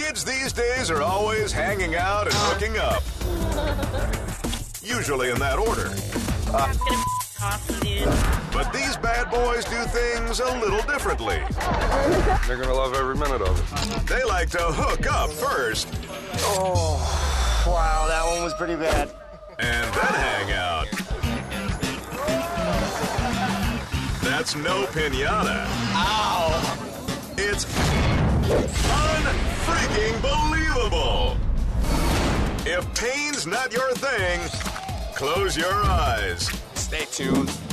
Kids these days are always hanging out and hooking up. Usually in that order. That's gonna be awesome, dude. But these bad boys do things a little differently. They're gonna love every minute of it. They like to hook up first. Oh, wow, that one was pretty bad. And then hang out. That's no piñata. Ow! It's unfreaking believable. If pain's not your thing, close your eyes. Stay tuned.